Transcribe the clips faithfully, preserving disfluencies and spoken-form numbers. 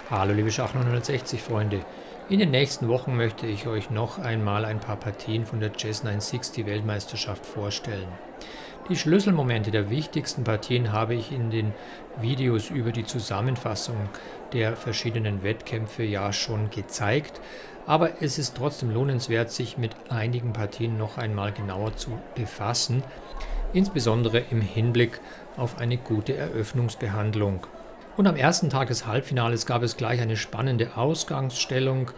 Hallo liebe Schach neunhundertsechzig Freunde, in den nächsten Wochen möchte ich euch noch einmal ein paar Partien von der Chess neunhundertsechzig Weltmeisterschaft vorstellen. Die Schlüsselmomente der wichtigsten Partien habe ich in den Videos über die Zusammenfassung der verschiedenen Wettkämpfe ja schon gezeigt, aber es ist trotzdem lohnenswert, sich mit einigen Partien noch einmal genauer zu befassen, insbesondere im Hinblick auf eine gute Eröffnungsbehandlung. Und am ersten Tag des Halbfinales gab es gleich eine spannende Ausgangsstellung.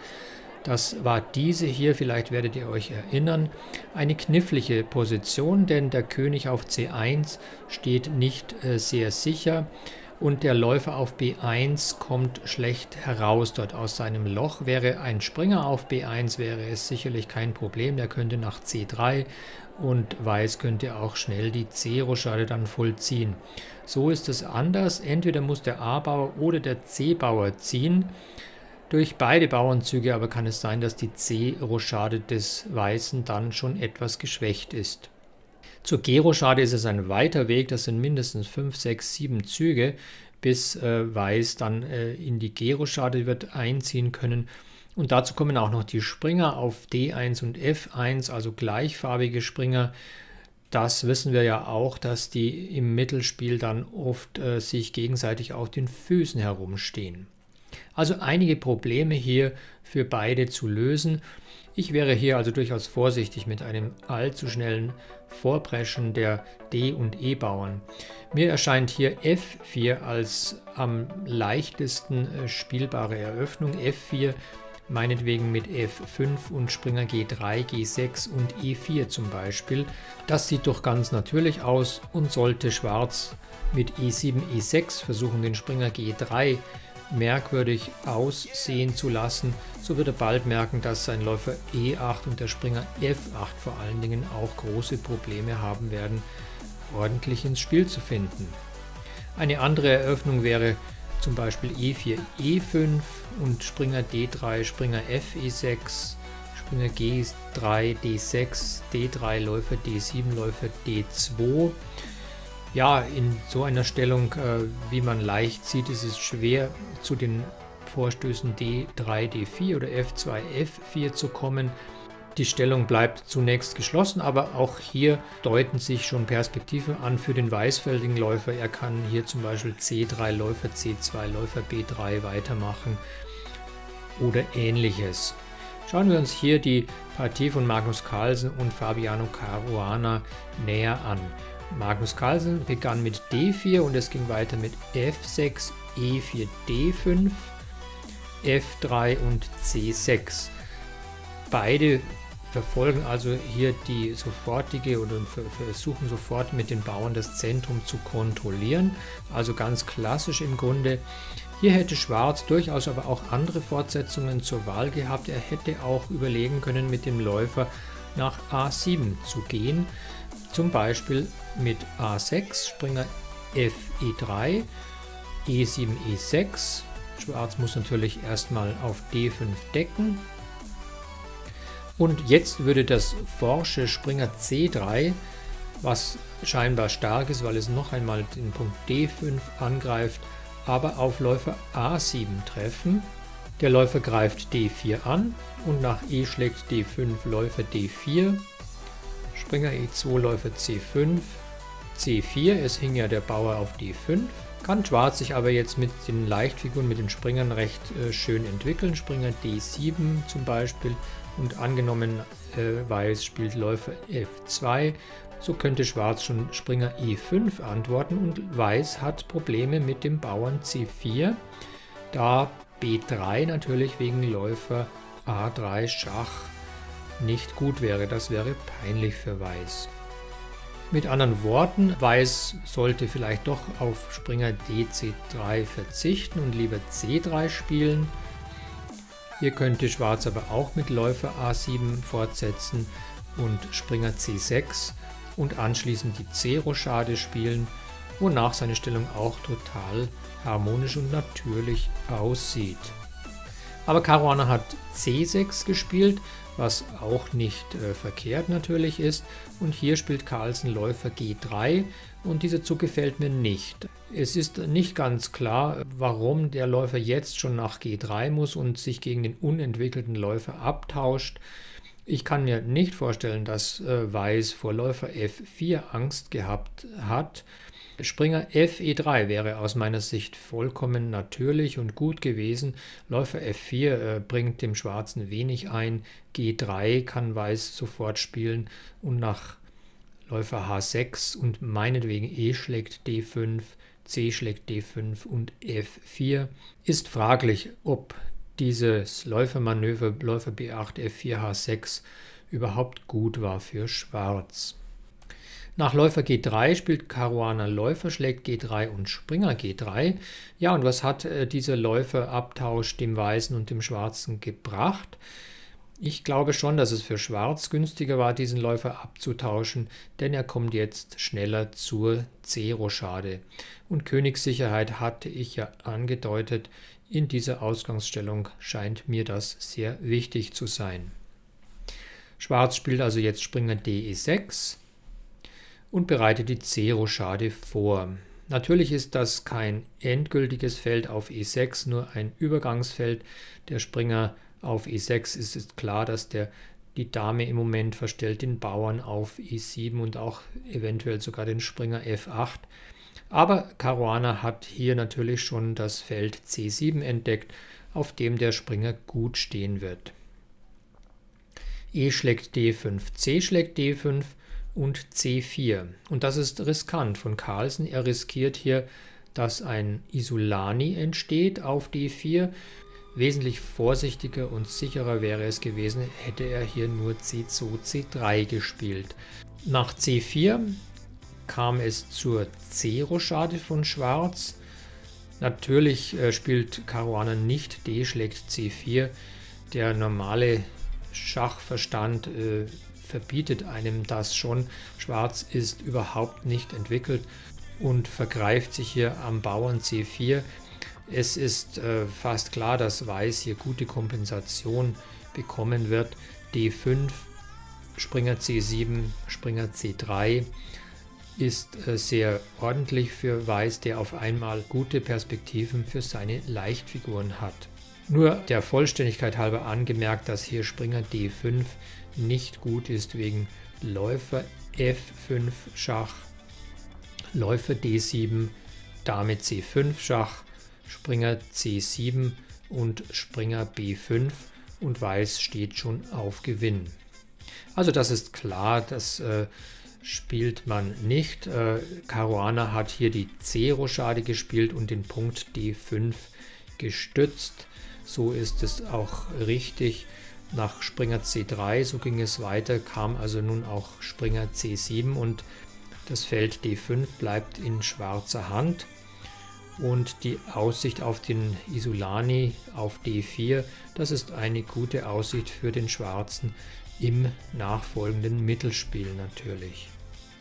Das war diese hier, vielleicht werdet ihr euch erinnern, eine knifflige Position, denn der König auf C eins steht nicht äh, sehr sicher und der Läufer auf B eins kommt schlecht heraus dort aus seinem Loch. Wäre ein Springer auf B eins, wäre es sicherlich kein Problem, der könnte nach C drei und Weiß könnte auch schnell die C-Rochade dann vollziehen. So ist es anders, entweder muss der A-Bauer oder der C-Bauer ziehen. Durch beide Bauernzüge aber kann es sein, dass die C-Rochade des Weißen dann schon etwas geschwächt ist. Zur G-Rochade ist es ein weiter Weg, das sind mindestens fünf, sechs, sieben Züge, bis äh, Weiß dann äh, in die G-Rochade wird einziehen können. Und dazu kommen auch noch die Springer auf D eins und F eins, also gleichfarbige Springer. Das wissen wir ja auch, dass die im Mittelspiel dann oft äh, sich gegenseitig auf den Füßen herumstehen. Also einige Probleme hier für beide zu lösen. Ich wäre hier also durchaus vorsichtig mit einem allzu schnellen Vorpreschen der D- und E-Bauern. Mir erscheint hier F vier als am leichtesten äh, spielbare Eröffnung. F vier meinetwegen mit F fünf und Springer G drei, G sechs und E vier zum Beispiel. Das sieht doch ganz natürlich aus und sollte Schwarz mit E sieben, E sechs versuchen, den Springer G drei merkwürdig aussehen zu lassen, so wird er bald merken, dass sein Läufer E acht und der Springer F acht vor allen Dingen auch große Probleme haben werden, ordentlich ins Spiel zu finden. Eine andere Eröffnung wäre zum Beispiel E vier, E fünf und Springer D drei, Springer F E sechs, Springer G drei, D sechs, D drei, Läufer D sieben, Läufer D zwei. Ja, in so einer Stellung, äh, wie man leicht sieht, ist es schwer, zu den Vorstößen D drei, D vier oder F zwei, F vier zu kommen. Die Stellung bleibt zunächst geschlossen, aber auch hier deuten sich schon Perspektiven an für den weißfeldigen Läufer. Er kann hier zum Beispiel C drei, Läufer C zwei, Läufer B drei weitermachen oder ähnliches. Schauen wir uns hier die Partie von Magnus Carlsen und Fabiano Caruana näher an. Magnus Carlsen begann mit D vier und es ging weiter mit F sechs, E vier, D fünf, F drei und C sechs. Beide verfolgen also hier die sofortige oder versuchen sofort mit den Bauern das Zentrum zu kontrollieren. Also ganz klassisch im Grunde. Hier hätte Schwarz durchaus aber auch andere Fortsetzungen zur Wahl gehabt. Er hätte auch überlegen können, mit dem Läufer nach A sieben zu gehen. Zum Beispiel mit A sechs, Springer F E drei, E sieben, E sechs. Schwarz muss natürlich erstmal auf D fünf decken. Und jetzt würde das forsche Springer C drei, was scheinbar stark ist, weil es noch einmal den Punkt D fünf angreift, aber auf Läufer A sieben treffen. Der Läufer greift D vier an und nach E schlägt D fünf, Läufer D vier. Springer E zwei, Läufer C fünf, C vier, es hing ja der Bauer auf D fünf. Kann Schwarz sich aber jetzt mit den Leichtfiguren, mit den Springern recht äh, schön entwickeln. Springer D sieben zum Beispiel und angenommen äh, Weiß spielt Läufer F zwei, so könnte Schwarz schon Springer E fünf antworten und Weiß hat Probleme mit dem Bauern C vier, da B drei natürlich wegen Läufer A drei Schach nicht gut wäre. Das wäre peinlich für Weiß. Mit anderen Worten, Weiß sollte vielleicht doch auf Springer D C drei verzichten und lieber C drei spielen. Hier könnte Schwarz aber auch mit Läufer A sieben fortsetzen und Springer C sechs und anschließend die C-Rochade spielen, wonach seine Stellung auch total harmonisch und natürlich aussieht. Aber Caruana hat C sechs gespielt, was auch nicht äh, verkehrt natürlich ist. Und hier spielt Carlsen Läufer G drei und dieser Zug gefällt mir nicht. Es ist nicht ganz klar, warum der Läufer jetzt schon nach G drei muss und sich gegen den unentwickelten Läufer abtauscht. Ich kann mir nicht vorstellen, dass äh, Weiß vor Läufer F vier Angst gehabt hat. Springer F E drei wäre aus meiner Sicht vollkommen natürlich und gut gewesen. Läufer F vier äh, bringt dem Schwarzen wenig ein. G drei kann Weiß sofort spielen und nach Läufer H sechs und meinetwegen E schlägt D fünf, C schlägt D fünf und F vier. Ist fraglich, ob dieses Läufermanöver Läufer B acht, F vier, H sechs überhaupt gut war für Schwarz. Nach Läufer G drei spielt Caruana Läufer, schlägt G drei und Springer G drei. Ja, und was hat äh, dieser Läuferabtausch dem Weißen und dem Schwarzen gebracht? Ich glaube schon, dass es für Schwarz günstiger war, diesen Läufer abzutauschen, denn er kommt jetzt schneller zur C-Rochade. Und Königssicherheit hatte ich ja angedeutet, in dieser Ausgangsstellung scheint mir das sehr wichtig zu sein. Schwarz spielt also jetzt Springer D E sechs und bereitet die C-Rochade vor. Natürlich ist das kein endgültiges Feld auf E sechs, nur ein Übergangsfeld. Der Springer auf E sechs ist es klar, dass der die Dame im Moment verstellt den Bauern auf E sieben und auch eventuell sogar den Springer F acht. Aber Caruana hat hier natürlich schon das Feld C sieben entdeckt, auf dem der Springer gut stehen wird. E schlägt D fünf, C schlägt D fünf und C vier. Und das ist riskant von Carlsen. Er riskiert hier, dass ein Isolani entsteht auf D vier. Wesentlich vorsichtiger und sicherer wäre es gewesen, hätte er hier nur C zwei, C drei gespielt. Nach C vier kam es zur C-Rochade von Schwarz. Natürlich äh, spielt Caruana nicht D schlägt C vier. Der normale Schachverstand äh, verbietet einem das schon. Schwarz ist überhaupt nicht entwickelt und vergreift sich hier am Bauern C vier. Es ist äh, fast klar, dass Weiß hier gute Kompensation bekommen wird. D fünf, Springer C sieben, Springer C drei ist äh, sehr ordentlich für Weiß, der auf einmal gute Perspektiven für seine Leichtfiguren hat. Nur der Vollständigkeit halber angemerkt, dass hier Springer D fünf nicht gut ist wegen Läufer F fünf Schach, Läufer D sieben, Dame C fünf Schach, Springer C sieben und Springer B fünf und Weiß steht schon auf Gewinn. Also das ist klar, das äh, spielt man nicht. Äh, Caruana hat hier die C-Rochade gespielt und den Punkt D fünf gestützt. So ist es auch richtig. Nach Springer C drei, so ging es weiter, kam also nun auch Springer C sieben und das Feld D fünf bleibt in schwarzer Hand. Und die Aussicht auf den Isolani auf D vier, das ist eine gute Aussicht für den Schwarzen im nachfolgenden Mittelspiel natürlich.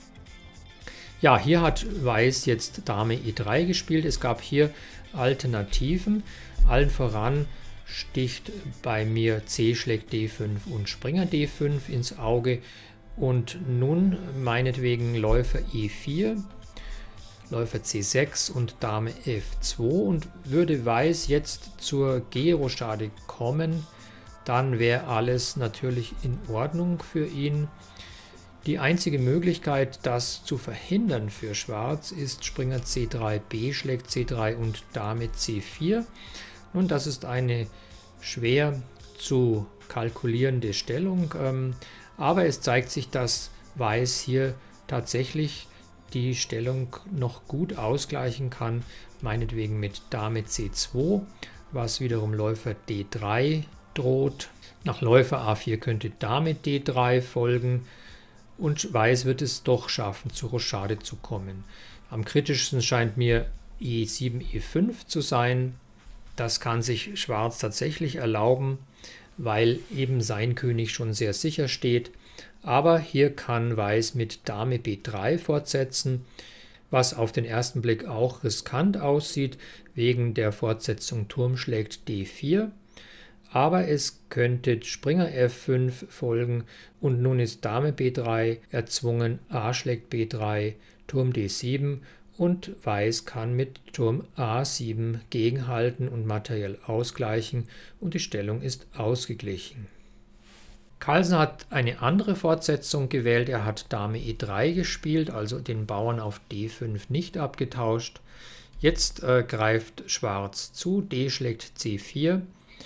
Ja, hier hat Weiß jetzt Dame E drei gespielt. Es gab hier Alternativen. Allen voran sticht bei mir C schlägt D fünf und Springer D fünf ins Auge. Und nun meinetwegen Läufer E vier. Läufer C sechs und Dame F zwei und würde Weiß jetzt zur G-Rochade kommen, dann wäre alles natürlich in Ordnung für ihn. Die einzige Möglichkeit, das zu verhindern für Schwarz, ist Springer C drei, B schlägt C drei und Dame C vier. Und das ist eine schwer zu kalkulierende Stellung, aber es zeigt sich, dass Weiß hier tatsächlich die Stellung noch gut ausgleichen kann, meinetwegen mit Dame C zwei, was wiederum Läufer D drei droht. Nach Läufer A vier könnte Dame D drei folgen und Weiß wird es doch schaffen, zur Rochade zu kommen. Am kritischsten scheint mir E sieben, E fünf zu sein. Das kann sich Schwarz tatsächlich erlauben, weil eben sein König schon sehr sicher steht. Aber hier kann Weiß mit Dame B drei fortsetzen, was auf den ersten Blick auch riskant aussieht, wegen der Fortsetzung Turm schlägt D vier. Aber es könnte Springer F fünf folgen und nun ist Dame B drei erzwungen, A schlägt B drei, Turm D sieben und Weiß kann mit Turm A sieben gegenhalten und materiell ausgleichen und die Stellung ist ausgeglichen. Carlsen hat eine andere Fortsetzung gewählt, er hat Dame E drei gespielt, also den Bauern auf D fünf nicht abgetauscht. Jetzt äh, greift Schwarz zu, D schlägt C vier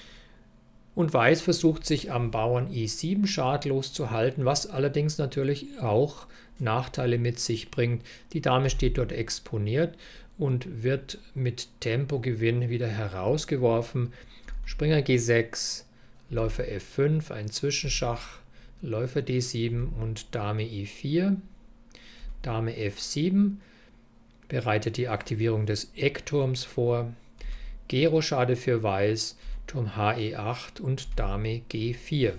und Weiß versucht sich am Bauern E sieben schadlos zu halten, was allerdings natürlich auch Nachteile mit sich bringt. Die Dame steht dort exponiert und wird mit Tempogewinn wieder herausgeworfen. Springer G sechs, Läufer F fünf, ein Zwischenschach, Läufer D sieben und Dame E vier, Dame F sieben bereitet die Aktivierung des Eckturms vor, G-Rochade für Weiß, Turm H E acht und Dame G vier.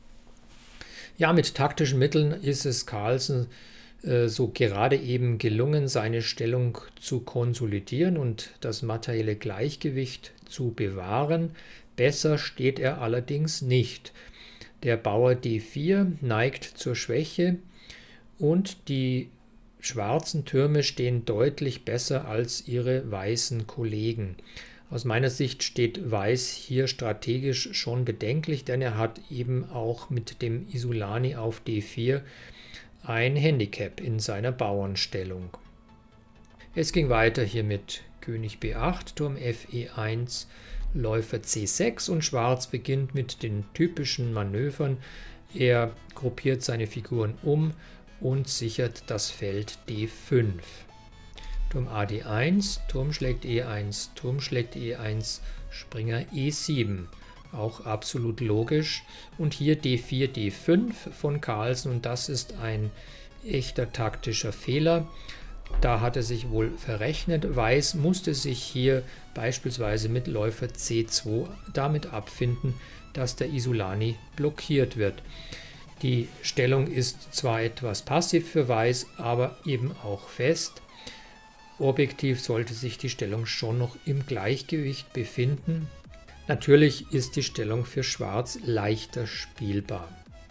Ja, mit taktischen Mitteln ist es Carlsen äh, so gerade eben gelungen, seine Stellung zu konsolidieren und das materielle Gleichgewicht zu bewahren. Besser steht er allerdings nicht. Der Bauer D vier neigt zur Schwäche und die schwarzen Türme stehen deutlich besser als ihre weißen Kollegen. Aus meiner Sicht steht Weiß hier strategisch schon bedenklich, denn er hat eben auch mit dem Isolani auf D vier ein Handicap in seiner Bauernstellung. Es ging weiter hier mit König B acht, Turm F E eins, Läufer C sechs und Schwarz beginnt mit den typischen Manövern. Er gruppiert seine Figuren um und sichert das Feld D fünf. Turm A D eins, Turm schlägt E eins, Turm schlägt E eins, Springer E sieben. Auch absolut logisch. Und hier D vier, D fünf von Carlsen und das ist ein echter taktischer Fehler. Da hat er sich wohl verrechnet. Weiß musste sich hier beispielsweise mit Läufer C zwei damit abfinden, dass der Isolani blockiert wird. Die Stellung ist zwar etwas passiv für Weiß, aber eben auch fest. Objektiv sollte sich die Stellung schon noch im Gleichgewicht befinden. Natürlich ist die Stellung für Schwarz leichter spielbar.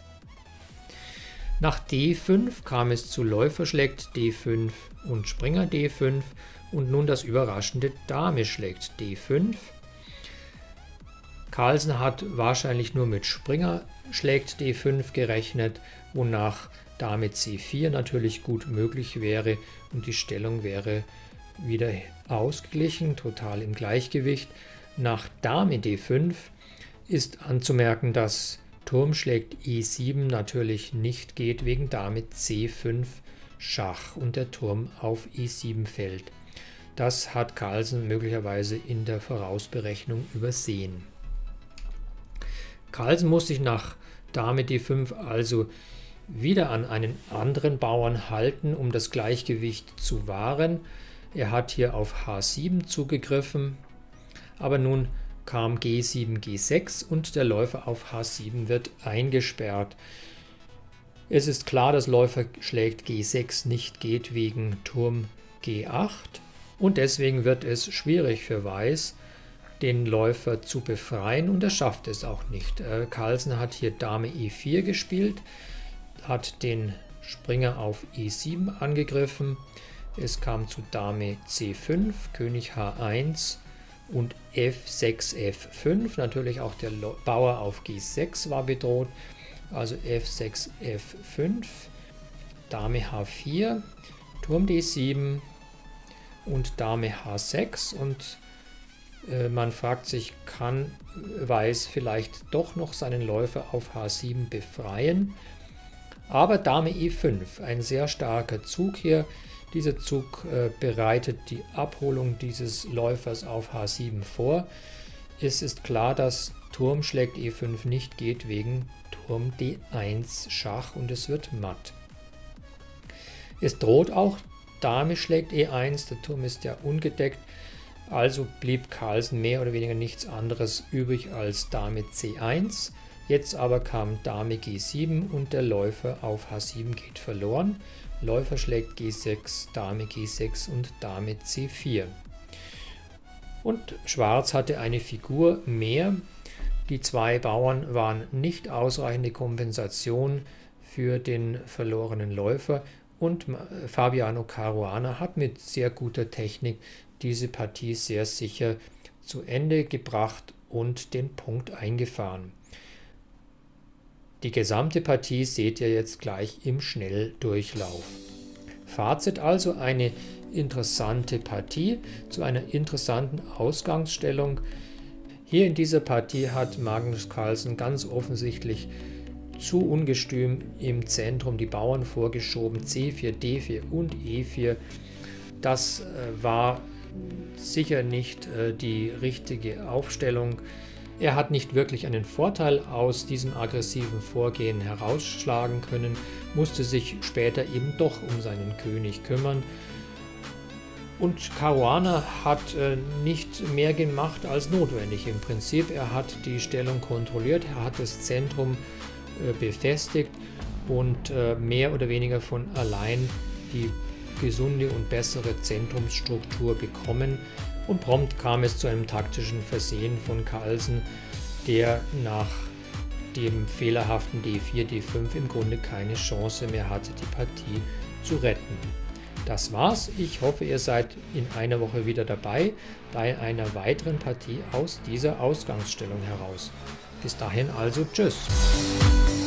Nach D fünf kam es zu Läufer schlägt D fünf und Springer D fünf und nun das überraschende Dame schlägt D fünf. Carlsen hat wahrscheinlich nur mit Springer schlägt D fünf gerechnet, wonach Dame C vier natürlich gut möglich wäre und die Stellung wäre wieder ausgeglichen, total im Gleichgewicht. Nach Dame D fünf ist anzumerken, dass Turm schlägt E sieben natürlich nicht geht, wegen Dame C fünf Schach und der Turm auf E sieben fällt. Das hat Carlsen möglicherweise in der Vorausberechnung übersehen. Carlsen muss sich nach Dame D fünf also wieder an einen anderen Bauern halten, um das Gleichgewicht zu wahren. Er hat hier auf H sieben zugegriffen, aber nun kam G sieben, G sechs und der Läufer auf H sieben wird eingesperrt. Es ist klar, dass Läufer schlägt G sechs nicht geht wegen Turm G acht und deswegen wird es schwierig für Weiß, den Läufer zu befreien und er schafft es auch nicht. Äh, Carlsen hat hier Dame E vier gespielt, hat den Springer auf E sieben angegriffen. Es kam zu Dame C fünf, König H eins und F sechs, F fünf. Natürlich auch der Bauer auf G sechs war bedroht. Also F sechs, F fünf, Dame H vier, Turm D sieben und Dame H sechs. Und äh, man fragt sich, kann Weiß vielleicht doch noch seinen Läufer auf H sieben befreien? Aber Dame E fünf, ein sehr starker Zug hier. Dieser Zug äh, bereitet die Abholung dieses Läufers auf H sieben vor. Es ist klar, dass Turm schlägt E fünf nicht geht wegen Turm D eins Schach und es wird matt. Es droht auch Dame schlägt E eins, der Turm ist ja ungedeckt, also blieb Carlsen mehr oder weniger nichts anderes übrig als Dame C eins. Jetzt aber kam Dame G sieben und der Läufer auf H sieben geht verloren. Läufer schlägt G sechs, Dame G sechs und Dame C vier. Und Schwarz hatte eine Figur mehr. Die zwei Bauern waren nicht ausreichende Kompensation für den verlorenen Läufer und Fabiano Caruana hat mit sehr guter Technik diese Partie sehr sicher zu Ende gebracht und den Punkt eingefahren. Die gesamte Partie seht ihr jetzt gleich im Schnelldurchlauf. Fazit also: eine interessante Partie zu einer interessanten Ausgangsstellung. Hier in dieser Partie hat Magnus Carlsen ganz offensichtlich zu ungestüm im Zentrum die Bauern vorgeschoben, C vier, D vier und E vier. Das äh, war sicher nicht äh, die richtige Aufstellung. Er hat nicht wirklich einen Vorteil aus diesem aggressiven Vorgehen herausschlagen können, musste sich später eben doch um seinen König kümmern. Und Caruana hat äh, nicht mehr gemacht als notwendig im Prinzip. Er hat die Stellung kontrolliert, er hat das Zentrum äh, befestigt und äh, mehr oder weniger von allein die gesunde und bessere Zentrumsstruktur bekommen. Und prompt kam es zu einem taktischen Versehen von Carlsen, der nach dem fehlerhaften D vier, D fünf im Grunde keine Chance mehr hatte, die Partie zu retten. Das war's. Ich hoffe, ihr seid in einer Woche wieder dabei bei einer weiteren Partie aus dieser Ausgangsstellung heraus. Bis dahin also tschüss.